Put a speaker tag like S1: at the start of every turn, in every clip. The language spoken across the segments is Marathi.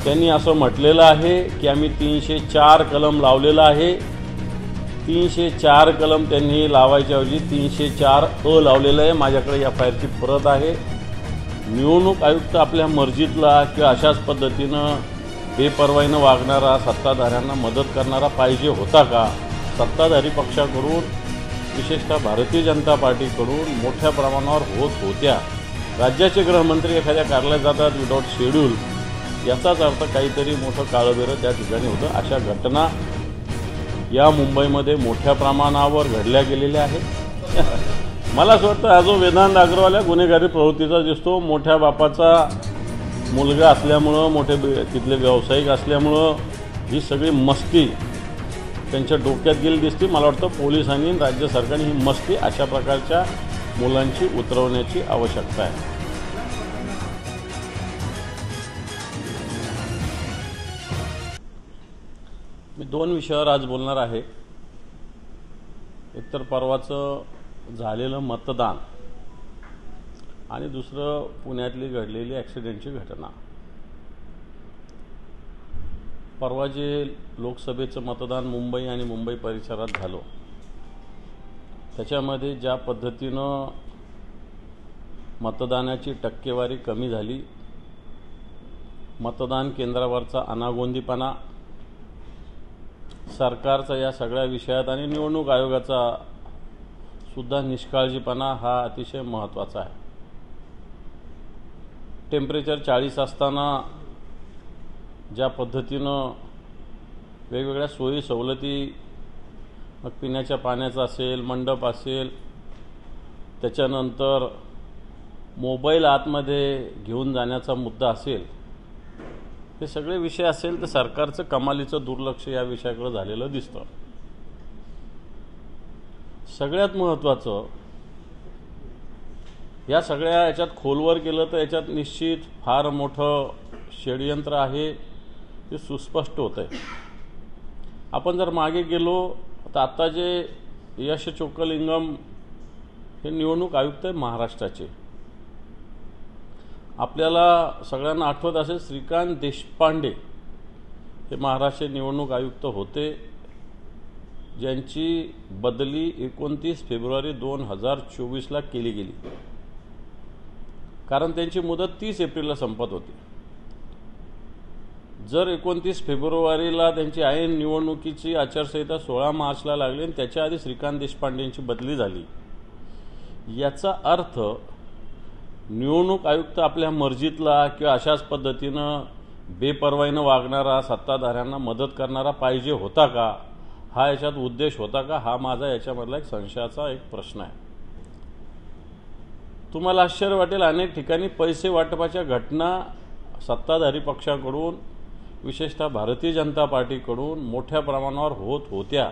S1: त्यांनी असं म्हटलेलं आहे की आम्ही 304 कलम लावलेला आहे। 304 कलम त्यांनी लावायच्या ऐवजी 304 लावलेलं आहे। माझ्याकडे या फायरची प्रत आहे। निवडणूक आयुक्त आपल्या मर्जीतला किंवा अशाच पद्धतीनं बेपर्वाईनं वागणारा सत्ताधाऱ्यांना मदत करणारा पाहिजे होता का? सत्ताधारी पक्षाकडून विशेषतः भारतीय जनता पार्टीकडून मोठ्या प्रमाणावर होत होत्या। राज्याचे गृहमंत्री एखाद्या कार्यालयात जातात विदाउट शेड्यूल, याचाच अर्थ काहीतरी मोठं काळबेरं त्या ठिकाणी होतं। अशा घटना या मुंबईमध्ये मोठ्या प्रमाणावर घडल्या गेलेल्या आहेत। मला असं वाटतं हा जो वेदांत अग्रवाल या गुन्हेगारी प्रवृत्तीचा दिसतो, मोठ्या बापाचा मुलगा असल्यामुळं, मोठे तिथले व्यावसायिक असल्यामुळं ही सगळी मस्ती त्यांच्या डोक्यात गेली दिसते। मला वाटतं पोलिसांनी राज्य सरकारने ही मस्ती अशा प्रकारच्या मुलांची उतरवण्याची आवश्यकता आहे। मी दोन विषयावर आज बोलणार आहे। एकतर परवाचं झालेलं मतदान आणि दुसरं पुण्यातली घडलेली ॲक्सिडेंटची घटना। परवा जे लोकसभेचं मतदान मुंबई आणि मुंबई परिसरात झालं, त्याच्यामध्ये ज्या पद्धतीनं मतदानाची टक्केवारी कमी झाली, मतदान केंद्रावरचा अनागोंदीपणा, सरकारचा या सगळ्या विषयात आणि निवडणूक आयोगाचा सुद्धा निष्काळजीपणा हा अतिशय महत्त्वाचा आहे। टेम्परेचर 40 असताना ज्या पद्धतीनं वेगवेगळ्या सोयी सवलती, मग पिण्याच्या पाण्याचा असेल, मंडप असेल, त्याच्यानंतर मोबाईल आतमध्ये घेऊन जाण्याचा मुद्दा असेल, हे सगळे विषय असेल तर सरकारचं कमालीचं दुर्लक्ष या विषयाकडे झालेलं दिसतं। सगळ्यात महत्त्वाचं, या सगळ्या याच्यात खोलवर गेलं तर याच्यात निश्चित फार मोठं षडयंत्र आहे, ते सुस्पष्ट होतं आहे। आपण जर मागे गेलो तर आता जे यश चोक्कलिंगम हे निवडणूक आयुक्त आहे महाराष्ट्राचे, आपल्याला सगळ्यांना आठवत असेल श्रीकांत देशपांडे हे महाराष्ट्र निवडणूक आयुक्त होते, ज्यांची बदली 29 फेब्रुवारी 2024ला केली गेली, कारण त्यांची मुदत 30 एप्रिलला संपत होती। जर 29 फेब्रुवारीला त्यांची ऐन निवडणुकीची आचारसंहिता 16 मार्चला लागली आणि त्याच्या आधी श्रीकांत देशपांडेंची बदली झाली, याचा अर्थ निवडणूक आयुक्त आपल्या मर्जीतला किंवा अशाच पद्धतीनं बेपर्वाईनं वागणारा सत्ताधाऱ्यांना मदत करणारा पाहिजे होता का? हा याच्यात उद्देश होता का? हा माझा याच्यामधला एक संशयाचा एक प्रश्न आहे। तुम्हाला आश्चर्य वाटेल, अनेक ठिकाणी पैसे वाटपाच्या घटना सत्ताधारी पक्षाकडून विशेषतः भारतीय जनता पार्टीकडून मोठ्या प्रमाणावर होत होत्या।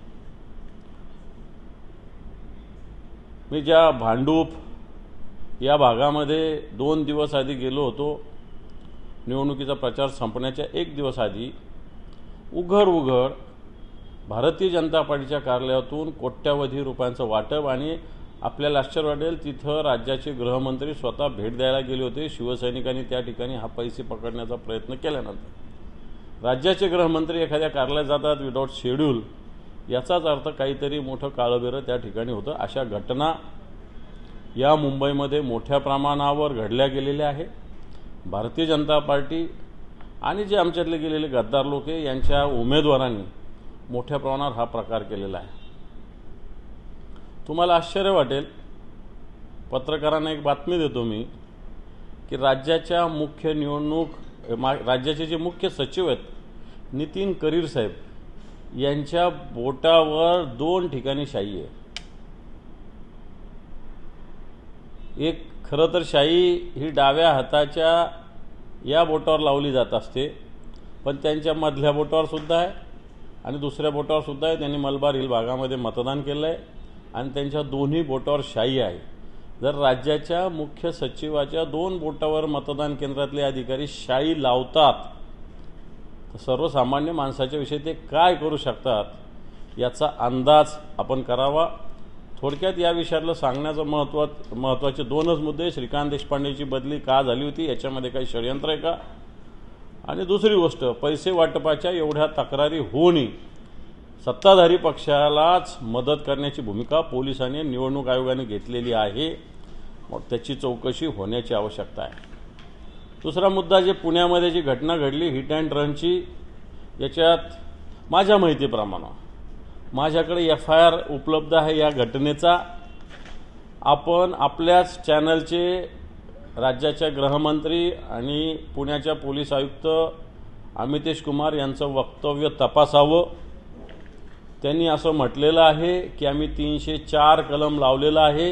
S1: मी ज्या भांडूप या भागामध्ये 2 दिवस आधी गेलो होतो, निवडणुकीचा प्रचार संपण्याच्या 1 दिवस आधी उघड भारतीय जनता पार्टीच्या कार्यालयातून कोट्यावधी रुपयांचं वाटप, आणि आपल्याला आश्चर्य वाटेल तिथं राज्याचे गृहमंत्री स्वतः भेट द्यायला गेले होते। शिवसैनिकांनी त्या ठिकाणी हा पैसे पकडण्याचा प्रयत्न केल्यानंतर राज्याचे गृहमंत्री एखाद्या कार्यालयात जातात विदाउट शेड्यूल, याचाच अर्थ काहीतरी मोठं काळबेरं त्या ठिकाणी होतं। अशा घटना या मुंबईमध्ये मोठ्या प्रमाणावर घडल्या गेलेल्या आहेत। भारतीय जनता पार्टी आणि जे आमच्यातले गेलेले गद्दार लोक आहे, यांच्या उमेदवारांनी मोठ्या प्रमाणावर हा प्रकार केलेला आहे। तुम्हाला आश्चर्य वाटेल, पत्रकारांना एक बातमी देतो मी की राज्याच्या राज्याचे जे मुख्य सचिव आहेत नितीन करीर साहेब, यांच्या बोटावर 2 ठिकाणी शाई आहे। एक खरं तर शाई ही डाव्या हाताच्या या बोटावर लावली जात असते, पण त्यांच्या मधल्या बोटावर सुद्धा आहे आणि दुसऱ्या बोटावर सुद्धा आहे। त्यांनी मलबार हिल भागामध्ये मतदान केलं आहे आणि त्यांच्या दोन्ही बोटावर शाई आहे। जर राज्याच्या मुख्य सचिवाच्या 2 बोटावर मतदान केंद्रातले अधिकारी शाई लावतात तर सर्वसामान्य माणसाच्या विषयी ते काय करू शकतात याचा अंदाज आपण करावा। थोडक्यात या विषयातलं सांगण्याचं महत्त्वाचे 2च मुद्दे। श्रीकांत देशपांडेची बदली का झाली होती, याच्यामध्ये काही षडयंत्र आहे का, आणि दुसरी गोष्ट, पैसे वाटपाच्या एवढ्या तक्रारी होऊनही सत्ताधारी पक्षालाच मदत करण्याची भूमिका पोलिसांनी निवडणूक आयोगाने घेतलेली आहे. मग त्याची चौकशी होण्याची आवश्यकता आहे. दुसरा मुद्दा, जे पुण्यामध्ये जी घटना घडली हिट अँड रनची, याच्यात माझ्या माहितीप्रमाणे माझ्याकडे FIR उपलब्ध आहे या घटनेचा. आपण आपल्याच चॅनलचे राज्याच्या गृहमंत्री आणि पुण्याच्या पोलीस आयुक्त अमितेश कुमार यांचं वक्तव्य तपासावं. त्यांनी असं म्हटलेलं आहे की आम्ही 304 कलम लावलेलं आहे.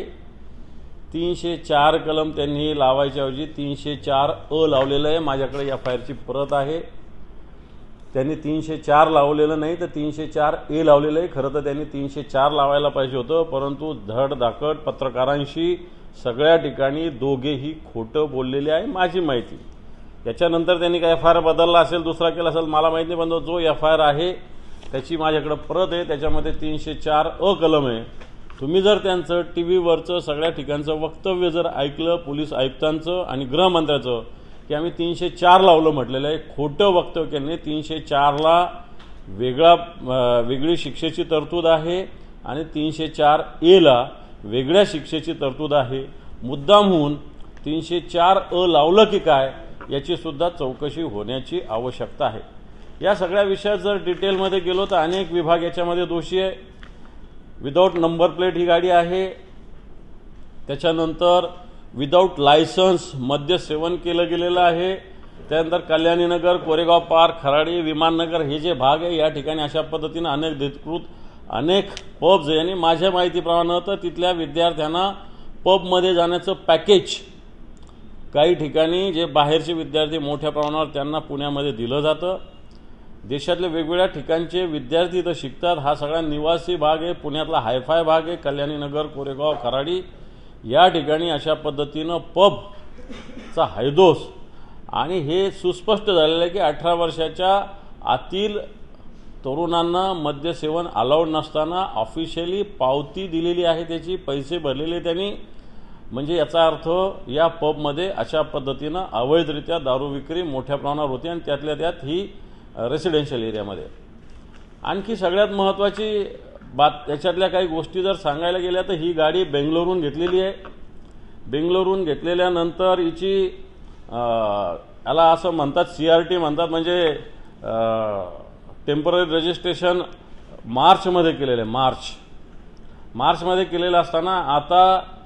S1: 304 कलम त्यांनी लावायच्याऐवजी 304 लावलेलं आहे. माझ्याकडे FIRची प्रत आहे. त्यांनी 304 लावलेलं नाही तर 304 लावलेलं आहे. खरं तर त्यांनी 304 लावायला पाहिजे होतं, परंतु धडधाकट पत्रकारांशी सगळ्या ठिकाणी दोघेही खोटं बोललेले आहे माझी माहिती. त्याच्यानंतर त्यांनी काय FIR बदलला असेल, दुसरा केला असेल, मला माहिती नाही, पण जो FIR आहे त्याची माझ्याकडे प्रत आहे. त्याच्यामध्ये 304 कलम आहे. तुम्ही जर त्यांचं TV वरचं सगळ्या ठिकाणचं वक्तव्य जर ऐकलं, पोलीस आयुक्तांचं आणि गृहमंत्र्याचं, की आम्ही 304 लावलं म्हटलेलं आहे, खोटं वक्तव्य केलं. 304ला वेगळी शिक्षेची तरतूद आहे आणि 304ला वेगळ्या शिक्षेची तरतूद आहे. मुद्दामहून 304 लावलं की काय याची सुद्धा चौकशी होण्याची आवश्यकता आहे. या सगळ्या विषयात जर डिटेलमध्ये गेलो तर अनेक विभाग याच्यामध्ये दोषी आहे. विदाऊट नंबर प्लेट ही गाडी आहे. त्याच्यानंतर विदाऊट लायसन्स मद्य सेवन केलं गेलेलं आहे. त्यानंतर कल्याणीनगर, कोरेगाव पार्क, खराडी, विमाननगर हे जे भाग आहे या ठिकाणी अशा पद्धतीनं अनेक पब्स आहे. आणि माझ्या माहितीप्रमाणे तर तिथल्या विद्यार्थ्यांना पबमध्ये जाण्याचं पॅकेज काही ठिकाणी जे बाहेरचे विद्यार्थी मोठ्या प्रमाणावर त्यांना पुण्यामध्ये दिलं जातं. देशातले वेगवेगळ्या ठिकाणचे विद्यार्थी इथं शिकतात. हा सगळा निवासी भाग आहे, पुण्यातला हायफाय भाग आहे. कल्याणीनगर, कोरेगाव, खराडी या ठिकाणी अशा पद्धतीनं पबचा हैदोस. आणि हे सुस्पष्ट झालेलं आहे की 18 वर्षाच्या आतील तरुणांना मद्यसेवन अलाउड नसताना ऑफिशियली पावती दिलेली आहे, त्याची पैसे भरलेले त्यांनी. म्हणजे याचा अर्थ या पबमध्ये अशा पद्धतीनं अवैधरित्या दारू विक्री मोठ्या प्रमाणावर होती आणि त्यातल्या त्यात ही रेसिडेन्शियल एरियामध्ये. आणखी सगळ्यात महत्त्वाची बात, याच्यातल्या काही गोष्टी जर सांगायला गेल्या तर ही गाडी बेंगलोरहून घेतलेली आहे. बेंगलोरहून घेतलेल्यानंतर हिची याला असं म्हणतात CRT म्हणतात, म्हणजे टेम्पररी रजिस्ट्रेशन मार्चमध्ये केलेलं आहे. मार्चमध्ये केलेलं असताना आता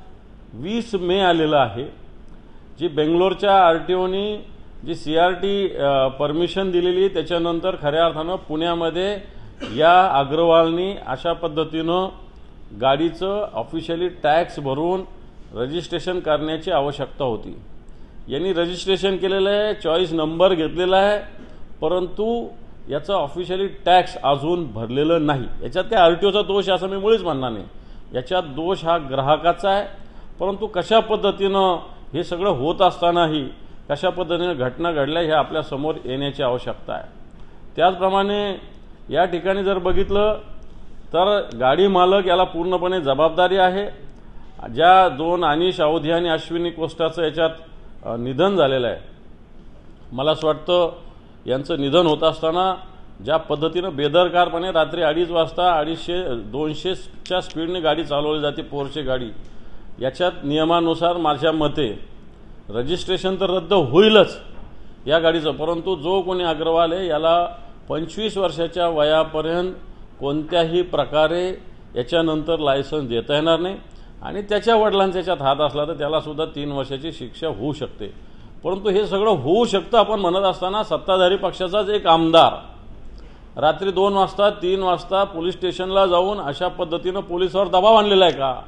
S1: 20 मे आलेलं आहे. जी बेंगलोरच्या RTOनी जी CRT परमिशन दिलेली, त्याच्यानंतर खऱ्या अर्थानं पुण्यामध्ये या अग्रवालनी अशा पद्धतीनं गाडीचं ऑफिशियली टॅक्स भरून रजिस्ट्रेशन करण्याची आवश्यकता होती. यांनी रजिस्ट्रेशन केलेलं आहे, चॉईस नंबर घेतलेला आहे, परंतु याचं ऑफिशियली टॅक्स अजून भरलेलं नाही. याच्यात त्या RTOचा दोष असं मी मुळीच म्हणणार नाही. याच्यात दोष हा ग्राहकाचा आहे. परंतु कशा पद्धतीनं हे सगळं होत असतानाही कशा पद्धतीने घटना घडल्या हे आपल्या समोर येण्याची आवश्यकता आहे. त्याचप्रमाणे या ठिकाणी जर बघितलं तर गाडी मालक याला पूर्णपणे जबाबदारी आहे. ज्या 2 अनिश अवधी आणि अश्विनी कोस्टाचं याच्यात निधन झालेलं आहे, मला असं वाटतं यांचं निधन होत असताना ज्या पद्धतीनं बेदरकारपणे रात्री 2:30 वाजता 200च्या स्पीडने गाडी चालवली जाते, पोरचे गाडी, याच्यात नियमानुसार माझ्या मते रजिस्ट्रेशन तर रद्द होईलच या गाडीचं, परंतु जो कोणी अग्रवाल आहे याला 25 वर्षाच्या वयापर्यंत कोणत्याही प्रकारे याच्यानंतर लायसन्स देता येणार नाही. आणि त्याच्या वडिलांचा याच्यात हात असला तर त्यालासुद्धा 3 वर्षाची शिक्षा होऊ शकते. परंतु हे सगळं होऊ शकतं आपण म्हणत असताना सत्ताधारी पक्षाचाच एक आमदार रात्री 2 वाजता 3 वाजता पोलीस स्टेशनला जाऊन अशा पद्धतीनं पोलिसावर दबाव आणलेला आहे का,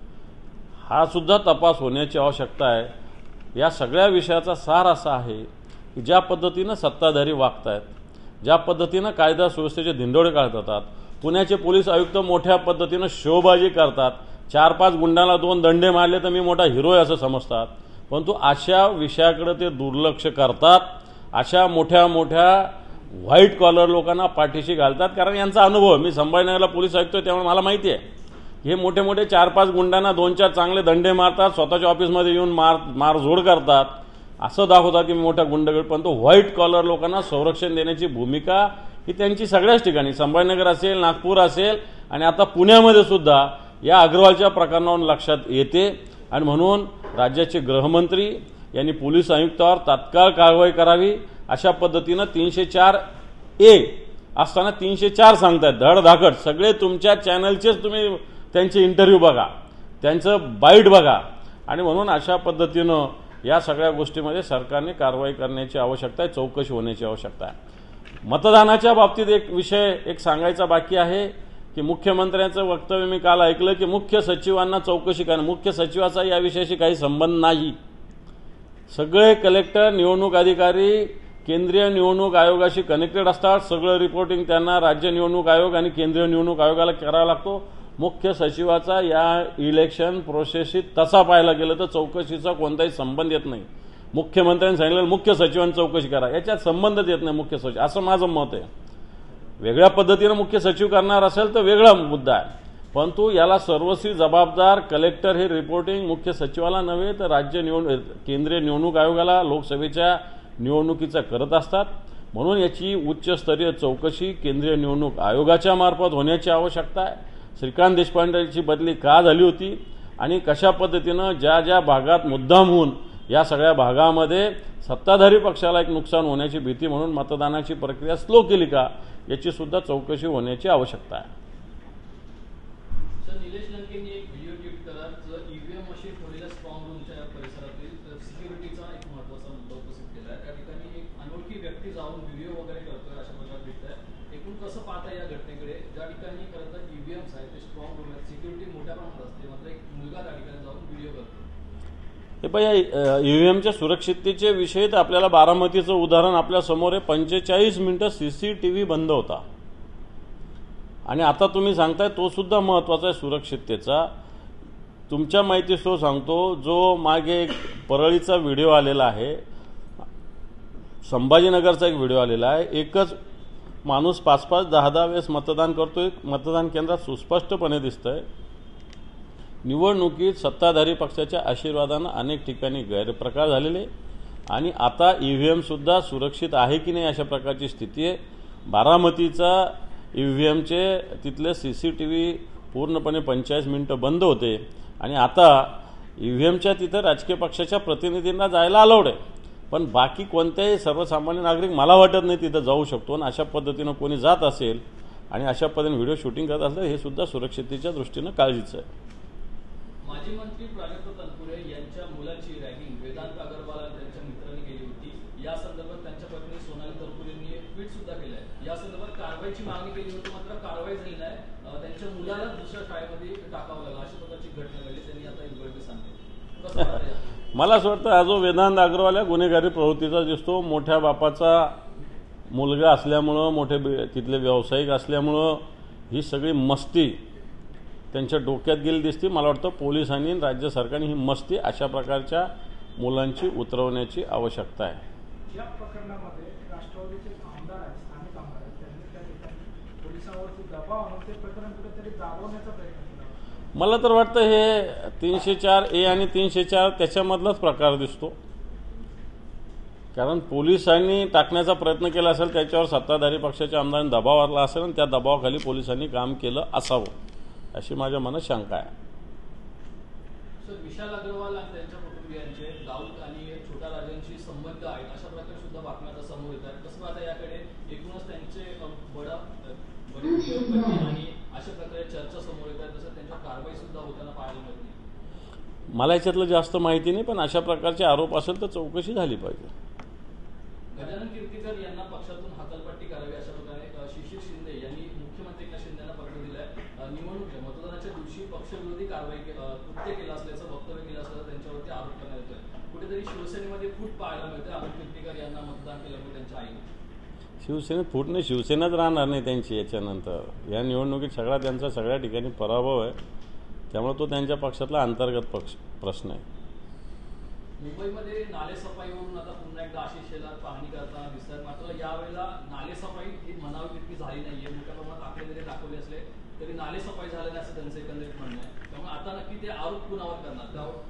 S1: हा सुद्धा तपास होण्याची आवश्यकता आहे. या सगळ्या विषयाचा सार असा आहे की ज्या पद्धतीनं सत्ताधारी वागत आहेत, ज्या पद्धतीनं कायदा सुव्यवस्थेचे धिंडोळे काढतात, पुण्याचे पोलीस आयुक्त मोठ्या पद्धतीनं शोबाजी करतात, 4-5 गुंडांना 2 दंडे मारले तर मी मोठा हिरो आहे असं समजतात, परंतु अशा विषयाकडे ते दुर्लक्ष करतात. अशा मोठ्या मोठ्या व्हाईट कॉलर लोकांना पाठीशी घालतात. कारण यांचा अनुभव, मी संभाजीनगरला पोलीस आयुक्त आहे त्यामुळे मला माहिती आहे हे मोठे मोठे 4-5 गुंडांना 2-4 चांगले दंडे मारतात, स्वतःच्या ऑफिसमध्ये येऊन मारझोड करतात. असं दाखवतात की मोठा गुंडगट, पण तो व्हाईट कॉलर लोकांना संरक्षण देण्याची भूमिका ही त्यांची सगळ्याच ठिकाणी, संभाजीनगर असेल, नागपूर असेल आणि आता पुण्यामध्ये सुद्धा या अग्रवालच्या प्रकरणावरून लक्षात येते. आणि म्हणून राज्याचे गृहमंत्री यांनी पोलीस आयुक्तावर तात्काळ कारवाई करावी. अशा पद्धतीनं 304A असताना 304 सांगतात धडधाकट. सगळे तुमच्या चॅनलचेच तुम्ही त्यांचे इंटरव्ह्यू बघा, त्यांचं बाईट बघा. आणि म्हणून अशा पद्धतीनं या सगळ्या गोष्टीमध्ये सरकारने कारवाई करण्याची आवश्यकता आहे, चौकशी होण्याची आवश्यकता आहे. मतदानाच्या बाबतीत एक विषय सांगायचा बाकी आहे की मुख्यमंत्र्यांचं वक्तव्य मी काल ऐकलं की मुख्य सचिवांना चौकशी करणं. मुख्य सचिवाचा या विषयाशी काही संबंध नाही. सगळे कलेक्टर, निवडणूक अधिकारी केंद्रीय निवडणूक आयोगाशी कनेक्टेड असतात. सगळं रिपोर्टिंग त्यांना राज्य निवडणूक आयोग आणि केंद्रीय निवडणूक आयोगाला करावा लागतो. मुख्य सचिवाचा या इलेक्शन प्रोसेसशी तसा पाहायला गेलं तर चौकशीचा कोणताही संबंध येत नाही. मुख्यमंत्र्यांनी सांगितलं मुख्य सचिवांनी चौकशी करा, याच्यात संबंधच येत नाही मुख्य सचिव, असं माझं मत आहे. वेगळ्या पद्धतीनं मुख्य सचिव करणार असेल तर वेगळा मुद्दा आहे, परंतु याला सर्वस्वी जबाबदार कलेक्टर हे रिपोर्टिंग मुख्य सचिवाला नव्हे तर राज्य केंद्रीय निवडणूक आयोगाला लोकसभेच्या निवडणुकीचा करत असतात. म्हणून याची उच्चस्तरीय चौकशी केंद्रीय निवडणूक आयोगाच्या मार्फत होण्याची आवश्यकता आहे. श्रीकांत देशपांडेची बदली का झाली होती आणि कशा पद्धतीनं ज्या ज्या भागात मुद्दाम होऊन या सगळ्या भागामध्ये सत्ताधारी पक्षाला एक नुकसान होण्याची भीती म्हणून मतदानाची प्रक्रिया स्लो केली का, याची सुद्धा चौकशी होण्याची आवश्यकता आहे.
S2: सर, निलेश लंकेंनी एक व्हिडिओ ट्वीट करत ईव्हीएम मशीन ठेवलेल्या स्ट्रॉंग रूमच्या परिसरातील सिक्युरिटीचा एक महत्त्वाचा मुद्दा उपस्थित केला आहे. त्या ठिकाणी एक अनोळखी व्यक्ती जाऊन व्हिडिओ वगैरे करतोय अशा प्रकारे दिसत आहे. एकूण कसं पाहता या घटनेकडे, ज्या ठिकाणी खरं तर ईव्हीएम्स आहेत ते स्ट्रॉंग रूम आहेत, सिक्युरिटी मोठ्या प्रमाणात असते, मात्र एक मुलगा त्या ठिकाणी जाऊन व्हिडिओ करतो.
S1: हे पाहिजे ईव्हीएमच्या सुरक्षिततेचे विषय तर आपल्याला बारामतीचं उदाहरण आपल्या समोर आहे. 45 मिनिटं CCTV बंद होता आणि आता तुम्ही सांगताय तो सुद्धा महत्त्वाचा आहे सुरक्षिततेचा. तुमच्या माहितीसह सांगतो, जो मागे एक परळीचा व्हिडिओ आलेला आहे, संभाजीनगरचा एक व्हिडिओ आलेला आहे. एकच माणूस 5-5, 10-10 वेळेस मतदान करतोय. मतदान केंद्रात सुस्पष्टपणे दिसतंय निवडणुकीत सत्ताधारी पक्षाच्या आशीर्वादानं अनेक ठिकाणी गैरप्रकार झालेले आणि आता ईव्हीएमसुद्धा सुरक्षित आहे की नाही अशा प्रकारची स्थिती आहे. बारामतीचा ईव्हीएमचे तिथले CCTV पूर्णपणे 45 मिनिटं बंद होते आणि आता ईव्हीएमच्या तिथं राजकीय पक्षाच्या प्रतिनिधींना जायला अलाउड आहे, पण बाकी कोणत्याही सर्वसामान्य नागरिक मला वाटत नाही तिथं जाऊ शकतो. आणि अशा पद्धतीनं कोणी जात असेल आणि अशा पद्धतीने व्हिडिओ शूटिंग करत असेल हे सुद्धा सुरक्षिततेच्या दृष्टीनं काळजीचं आहे.
S2: माजी मंत्री प्राजक्त तनपुरे यांच्या मुलाची रॅगिंग वेदांत अग्रवाल आणि त्यांच्या मित्रांनी केली होती. या संदर्भात त्यांच्या पत्नी सोनाली तनपुरेंनी एक ट्विट सुद्धा केलं आहे. या संदर्भात कारवाईची मागणी केली होती, मात्र कारवाई झाली नाही. त्यांच्या मुलाला दुसऱ्या शाळेमध्ये टाकावं लागलं, अशा प्रकारची घटना घडली. त्यांनी आता उघडकीस सांगितलं. कसं वाटतं?
S1: मला असं वाटतं हा जो वेदांत अग्रवाल या गुन्हेगारी प्रवृत्तीचा दिसतो, मोठ्या बापाचा मुलगा असल्यामुळं, मोठे तिथले व्यावसायिक असल्यामुळं ही सगळी मस्ती त्यांच्या डोक्यात गेली दिसते. मला वाटतं पोलिसांनी राज्य सरकारने ही मस्ती अशा प्रकारच्या मुलांची उतरवण्याची आवश्यकता आहे.
S3: या प्रकरणामध्ये राष्ट्रवादीचे आमदार आहेत, स्थानिक आमदार आहेत, त्यांनी त्या ठिकाणी पोलिसांवरती दबाव आणून ते प्रकरण कुठेतरी दाबवण्याचा प्रयत्न केला.
S1: मला तर वाटतं हे 304A आणि 304 त्याच्यामधलाच प्रकार दिसतो. कारण पोलिसांनी टाकण्याचा प्रयत्न केला असेल, त्याच्यावर सत्ताधारी पक्षाच्या आमदारांनी दबाव आणला असेल आणि त्या दबावाखाली पोलिसांनी काम केलं असावं अशी माझ्या मनात शंका आहे.
S2: सर, विशाल अग्रवाल आणि त्यांच्या कुटुंबियांचे दाऊद आणि छोटा राजांशी संबंध आहेत अशा प्रकारे सुद्धा बातम्या समोर येत आहेत. कसं आता याकडे एकूणच त्यांचे आणि अशा प्रकारे चर्चा समोर येत आहेत, तसं त्यांच्या कारवाई सुद्धा होताना पाहायला मिळते.
S1: मला याच्यातलं जास्त माहिती नाही, पण अशा प्रकारचे आरोप असेल तर चौकशी झाली पाहिजे.
S2: गजानन कीर्तीकर यांना पक्षातून हकालपट्टी करावी अशा प्रकारे शिशिर शिंदे यांनी मुख्यमंत्री एकनाथ शिंदेना पत्र दिलं आहे. निवडणूक मतदानाच्या दिवशी पक्षविरोधी कारवाई कृत्य केलं असल्याचं वक्तव्य केलं असल्याचं त्यांच्यावरती आरोप करण्यात येतोय. कुठेतरी शिवसेनेमध्ये फूट पाहायला मिळते. अमित कीर्तीकर यांना मतदान केल्यामुळे त्यांच्या आईने
S1: शिवसेनेत फूट नाही, शिवसेनाच राहणार नाही त्यांची याच्यानंतर. या निवडणुकीत त्यांचा सगळ्या ठिकाणी पराभव आहे, त्यामुळे तो त्यांच्या पक्षातला अंतर्गत प्रश्न आहे.
S2: मुंबईमध्ये नालेसफाईवरून आता पुन्हा एकदा आशिष शेलार पाहणी करताना दिसतात, मात्र यावेळेला नालेसफाई ही म्हणावी तितकी झाली नाहीये. मोठ्या प्रमाणात आकडे जरी दाखवले असले तरी नालेसफाई झाली नाही असं त्यांचं एकंदरीत म्हणणं आहे. त्यामुळे आता नक्की ते आरोप कुणावर करणार?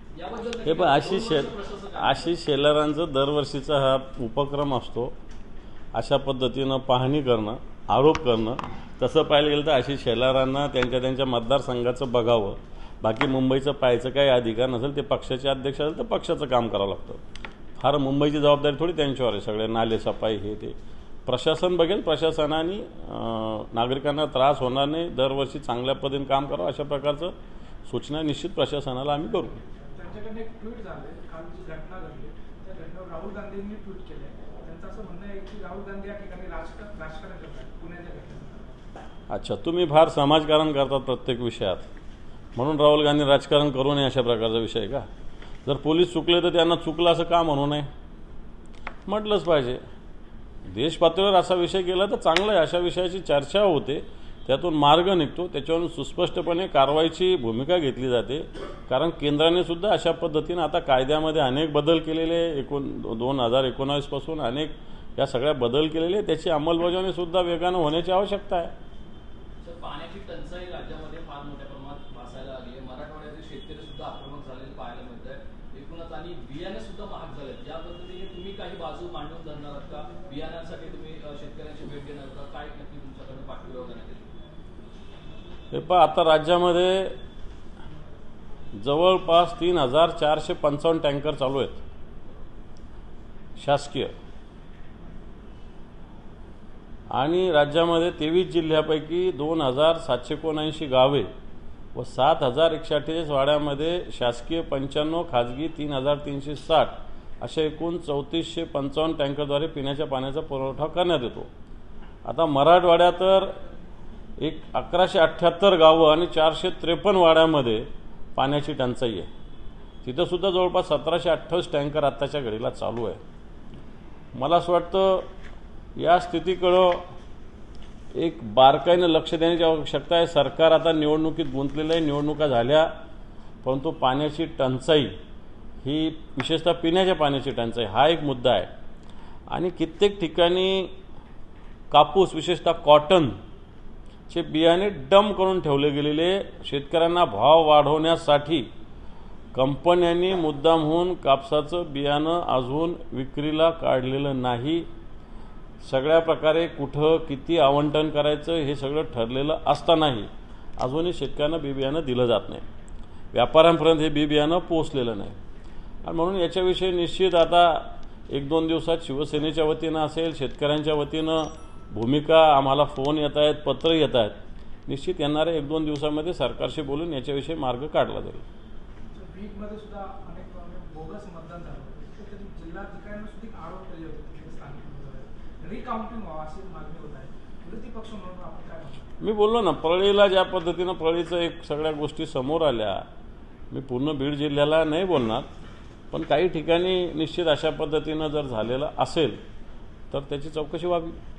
S2: याबद्दल
S1: हे पण
S2: नक्की 2 वर्ष प्रशासक आहे.
S1: आशिष शेलारांचं दरवर्षीचा हा उपक्रम असतो. अशा पद्धतीनं पाहणी करणं, आरोप करणं. तसं पाहायला गेलं तर आशिष शेलारांना त्यांच्या मतदारसंघाचं बघावं. बाकी मुंबईचं पाहायचं काही अधिकार नसेल. ते पक्षाचे अध्यक्ष असेल तर पक्षाचं काम करावं लागतं. फार मुंबईची जबाबदारी थोडी त्यांच्यावर आहे. सगळे नाले सफाई हे ते प्रशासन बघेल. प्रशासनाने नागरिकांना त्रास होणार नाही, दरवर्षी चांगल्या पद्धतीने काम करावं अशा प्रकारचं सूचना निश्चित प्रशासनाला आम्ही करू.
S3: त्यांच्याकडे एक ट्विट झाले, काल जी घटना घडली त्या घटनेवर राहुल गांधींनी ट्विट केले. त्यांचं असं म्हणणं आहे की राहुल गांधी या ठिकाणी राजकारण करतात पुण्याच्या घटनेवर.
S1: अच्छा, तुम्ही फार समाजकारण करतात प्रत्येक विषयात, म्हणून राहुल गांधी राजकारण करू नये अशा प्रकारचा विषय का? जर पोलीस चुकले तर त्यांना चुकलं असं का म्हणू नये? म्हटलंच पाहिजे. देश पातळीवर असा विषय केला तर चांगलं आहे. अशा विषयाची चर्चा होते, त्यातून मार्ग निघतो, त्याच्यावरून सुस्पष्टपणे कारवाईची भूमिका घेतली जाते. कारण केंद्राने सुद्धा अशा पद्धतीनं आता कायद्यामध्ये अनेक बदल केलेले 2019 पासून अनेक या सगळ्या बदल केलेले, त्याची अंमलबजावणी सुद्धा वेगानं होण्याची आवश्यकता आहे.
S2: सर, पाण्याची टंचाई राज्यामध्ये फार मोठ्या प्रमाणात भासायला लागली आहे. मराठवाड्यातील शेतकरी सुद्धा आक्रमक झालेले पाहायला मिळत आहे. एकूणच आणि बियाणे सुद्धा महाग झाले. या पद्धतीने तुम्ही काही बाजू मांडून धरणार आहात का? बियाण्यांसाठी तुम्ही शेतकऱ्यांची भेट देणार का? काय नक्की तुमच्याकडे पाठपुरावा करण्यात येईल?
S1: हे पहा, आता राज्यामध्ये जवळपास 3455 टँकर चालू आहेत शासकीय, आणि राज्यामध्ये 23 जिल्ह्यापैकी 2779 गावे व 7148 वाड्यामध्ये शासकीय 95, खाजगी 3360 अशा एकूण 3455 टँकरद्वारे पिण्याच्या पाण्याचा पुरवठा करण्यात येतो. आता मराठवाड्यात तर 1178 गावं आणि 453 वाड्यामध्ये पाण्याची टंचाई आहे. तिथंसुद्धा जवळपास 1728 टँकर आत्ताच्या घडीला चालू आहे. मला असं वाटतं या स्थितीकडं एक बारकाईनं लक्ष देण्याची आवश्यकता आहे. सरकार आता निवडणुकीत गुंतलेलं आहे, निवडणुका झाल्या, परंतु पाण्याची टंचाई ही विशेषतः पिण्याच्या पाण्याची टंचाई हा एक मुद्दा आहे. आणि कित्येक ठिकाणी कापूस, विशेषतः कॉटनचे बियाणे डंप करून ठेवले गेलेले, शेतकऱ्यांना भाव वाढवण्यासाठी कंपन्यांनी मुद्दामहून कापसाचं बियाणं अजून विक्रीला काढलेलं नाही. सगळ्या प्रकारे कुठं किती आवंटन करायचं हे सगळं ठरलेलं असतानाही अजूनही शेतकऱ्यांना बी बियाणं दिलं जात नाही. व्यापाऱ्यांपर्यंत हे बी बियाणं पोहोचलेलं नाही. आणि म्हणून याच्याविषयी निश्चित आता 1-2 दिवसात शिवसेनेच्या वतीनं असेल, शेतकऱ्यांच्या वतीनं भूमिका, आम्हाला फोन येत आहेत, पत्र येत आहेत. निश्चित येणाऱ्या 1-2 दिवसामध्ये सरकारशी बोलून याच्याविषयी मार्ग काढला जाईल.
S3: बीडमध्ये सुद्धा अनेक बोगस मतदान झालं होतं. तरी जिल्हाधिकाऱ्यांना सुद्धा आरोप केले होते स्थानिक रिकाउंटिंग व्हावं अशी मागणी होत आहे. विरोधी पक्ष म्हणून आपण काय म्हणतो?
S1: मी बोललो ना, परळीला ज्या पद्धतीनं परळीचं एक सगळ्या गोष्टी समोर आल्या, मी पूर्ण बीड जिल्ह्याला नाही बोलणार, पण काही ठिकाणी निश्चित अशा पद्धतीनं जर झालेलं असेल तर त्याची चौकशी व्हावी.